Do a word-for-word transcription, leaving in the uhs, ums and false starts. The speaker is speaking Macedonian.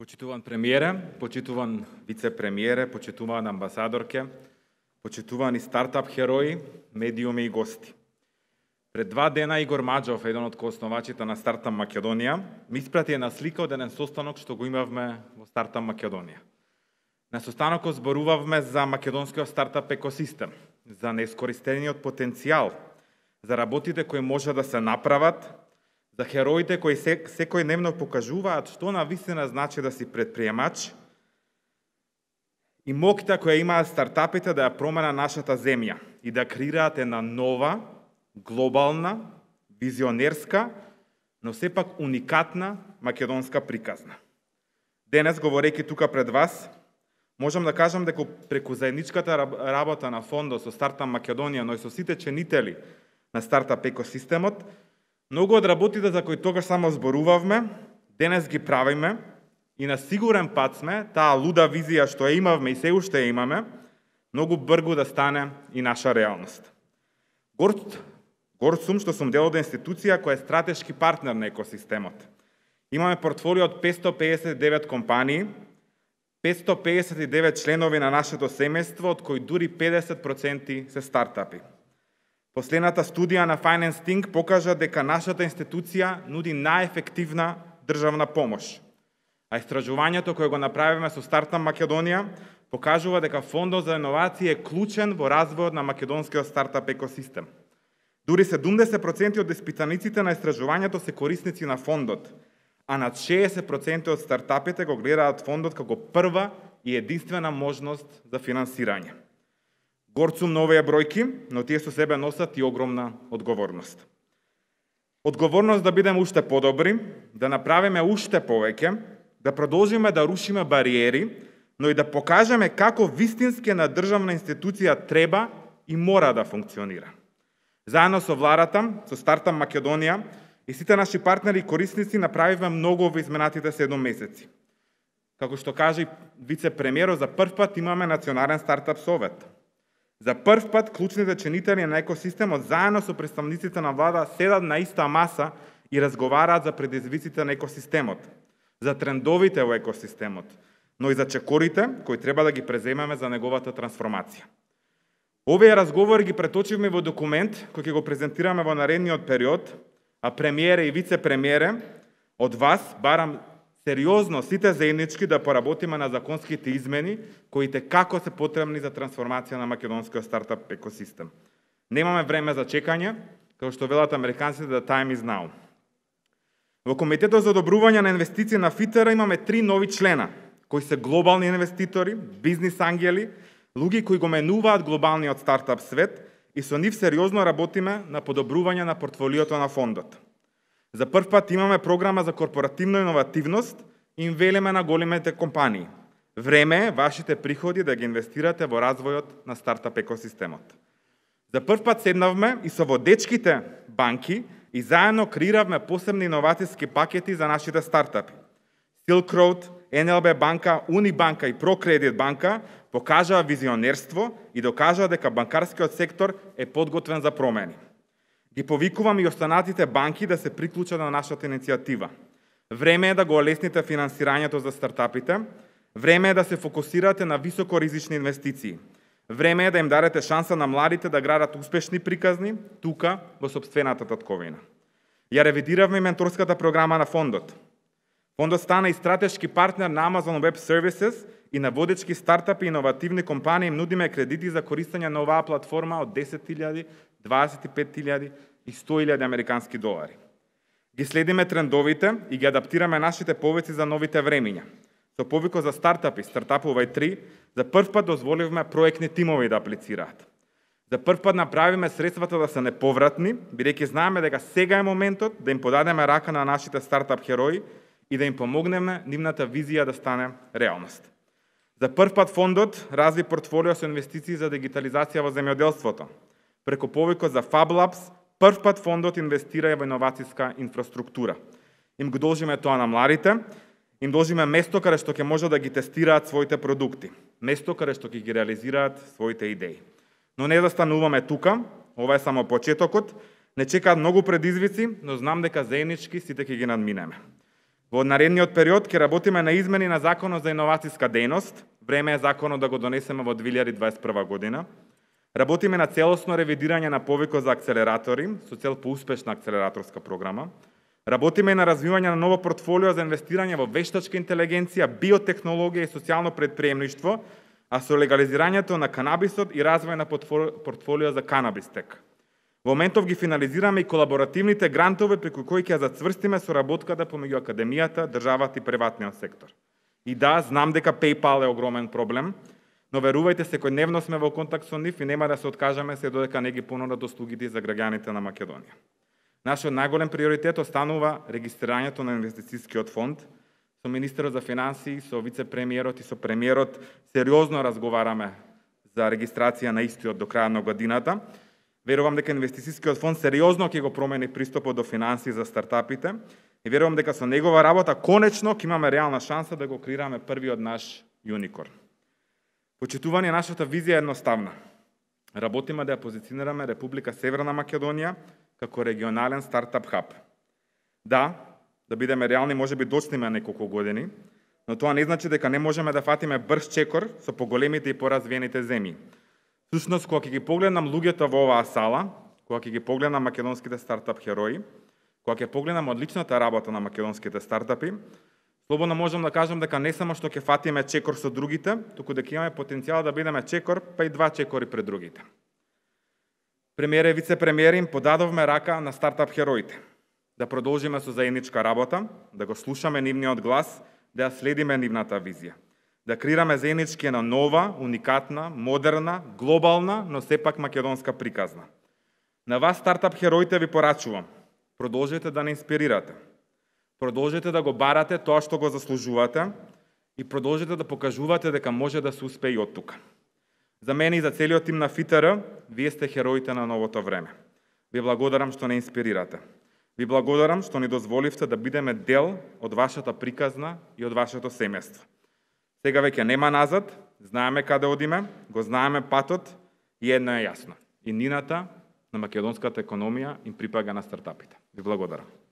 Почитуван премиере, почитуван вице-премиере, почитуван амбасадорке, почитувани стартап херои, медиуми и гости. Пред два дена Игор Маджов, еден од коосновачите на Стартап Македонија, ми испрати една слика од еден состанок што го имавме во Стартап Македонија. На состанокот зборувавме за македонскиот стартап екосистем, за неискористениот потенцијал, за работите кои може да се направат, за хероите кои секој дневно покажуваат што навистина значи да си предприемач и моќта која имаат стартапите да ја промена нашата земја и да креираат една нова, глобална, визионерска, но сепак уникатна македонска приказна. Денес, говорејќи тука пред вас, можам да кажам дека преку заедничката работа на фондот со Стартап Македонија, но и со сите ченители на стартап екосистемот, многу од работите за кои тогаш само зборувавме, денес ги правиме и на сигурен пат сме таа луда визија што ја имавме и се уште ја имаме, многу брзо да стане и наша реалност. Горд, горд сум што сум дел од институција која е стратешки партнер на екосистемот. Имаме портфолио од петстотини педесет и девет компании, петстотини педесет и девет членови на нашето семејство, од кои дури педесет проценти се стартапи. Последната студија на Finance Think покажа дека нашата институција нуди најефективна државна помош. А истражувањето кое го направиме со Стартап Македонија покажува дека фондот за иновации е клучен во развојот на македонскиот стартап екосистем. Дури седумдесет проценти од испитаниците на истражувањето се корисници на фондот, а над шеесет проценти од стартапите го гледаат фондот како прва и единствена можност за финансирање. Горд сум на овие бројки, но тие со себе носат и огромна одговорност. Одговорност да бидеме уште подобри, да направиме уште повеќе, да продолжиме да рушиме бариери, но и да покажеме како вистински една државна институција треба и мора да функционира. Заедно со владата, со Стартап Македонија и сите наши партнери и корисници направивме многу во изминатите седум месеци. Како што кажа и вице-премиерот, за прв пат имаме Национален стартап совет. За прв пат клучните ченители на екосистемот заедно со представниците на влада седат на иста маса и разговараат за предизвиците на екосистемот, за трендовите во екосистемот, но и за чекорите кои треба да ги преземеме за неговата трансформација. Овие разговори ги преточивме во документ кој ќе го презентираме во наредниот период, а премиере и вице-премиере од вас барам сериозно сите заеднички да поработиме на законските измени кои како се потребни за трансформација на македонскиот стартап екосистем. Немаме време за чекање, како што велат американците, the time is now. Во Комитетот за одобрување на инвестиции на ФИТЕР имаме три нови члена, кои се глобални инвеститори, бизнис ангели, луѓе кои го менуваат глобалниот стартап свет и со нив сериозно работиме на подобрување на портфолиото на фондот. За прв пат имаме програма за корпоративна иновативност и им велиме на големите компании. Време е вашите приходи да ги инвестирате во развојот на стартап екосистемот. За прв пат седнавме и со водечките банки и заедно креиравме посебни иновацијски пакети за нашите стартапи. Silk Road, ен ел би банка, Унибанка и ProCredit банка покажаа визионерство и докажаа дека банкарскиот сектор е подготвен за промени. Ги повикувам и останатите банки да се приклучат на нашата иницијатива. Време е да го олесните финансирањето за стартапите, време е да се фокусирате на високоризични инвестиции, време е да им дадете шанса на младите да градат успешни приказни тука во сопствената татковина. Ја ревидиравме менторската програма на фондот. Фондот стана и стратешки партнер на Amazon Web Services и на водечки стартапи и иновативни компании им нудиме кредити за користење на оваа платформа од десет илјади, дваесет и пет илјади и сто илјади американски долари. Ги следиме трендовите и ги адаптираме нашите повици за новите времиња. Со повикот за стартапи, Стартапувај три, за прв пат дозволивме проектни тимови да аплицираат. За прв пат направиме средствата да се неповратни, бидејќи знаеме дека сега е моментот да им подадеме рака на нашите стартап херои и да им помогнеме нивната визија да стане реалност. За прв пат фондот разви портфолио со инвестиции за дигитализација во земјоделството. Преку повикот за FabLabs, прв пат фондот инвестира и во иновацијска инфраструктура. Им го должиме тоа на младите, им должиме место каде што ќе може да ги тестираат своите продукти, место каде што ќе ги реализираат своите идеи. Но не застануваме тука, ова е само почетокот, не чекаат многу предизвици, но знам дека заеднички сите ќе ги надминеме. Во наредниот период ќе работиме на измени на Законот за иновацијска дејност. Време е законот да го донесеме во две илјади дваесет и прва година. Работиме на целосно ревидирање на повикот за акцелератори со цел поуспешна акцелераторска програма. Работиме на развивање на ново портфолио за инвестирање во вештачка интелигенција, биотехнологија и социјално предприемништво, а со легализирањето на канабисот и развој на портфолио за канабистек. Во моментов ги финализираме и колаборативните грантови преку кои ќе зацврстиме соработката помеѓу академијата, државата и приватниот сектор. И да, знам дека PayPal е огромен проблем, но верувајте, секојдневно сме во контакт со нив и нема да се откажеме се додека не ги понудат услугите за граѓаните на Македонија. Нашиот најголем приоритет останува регистрирањето на инвестицијскиот фонд. Со министерот за финансии, со вице-премиерот и со премиерот сериозно разговараме за регистрација на истиот до крајот на годината. Верувам дека инвестицијскиот фонд сериозно ќе го промени пристапот до финансии за стартапите и верувам дека со негова работа конечно ќе имаме реална шанса да го креираме првиот наш юникорн. Почитувани, нашата визија е едноставна. Работиме да ја позиционираме Република Северна Македонија како регионален стартап хаб. Да, да бидеме реални, може би доцниме неколку години, но тоа не значи дека не можеме да фатиме брз чекор со поголемите и поразвиените земји. Всушност, кога ќе ги погледнам луѓето во оваа сала, кога ќе ги погледнам македонските стартап херои, кога ќе погледнам одличната работа на македонските стартапи, слободно можам да кажам дека не само што ќе фатиме чекор со другите, туку дека имаме потенцијал да бидеме чекор, па и два чекори пред другите. Премиер и вице-премиер им подадовме рака на стартап хероите. Да продолжиме со заедничка работа, да го слушаме нивниот глас, да ја следиме нивната визија. Да креираме заеднички една нова, уникатна, модерна, глобална, но сепак македонска приказна. На вас, стартап хероите, ви порачувам. Продолжете да не инспирирате. Продолжете да го барате тоа што го заслужувате и продолжете да покажувате дека може да се успее и од тука. За мене и за целиот тим на ФИТР, вие сте хероите на новото време. Ви благодарам што не инспирирате. Ви благодарам што ни дозволивте да бидеме дел од вашата приказна и од вашето семејство. Сега веќе нема назад, знаеме каде одиме, го знаеме патот и едно е јасно. И нината на македонската економија им припага на стартапите. Ви благодарам.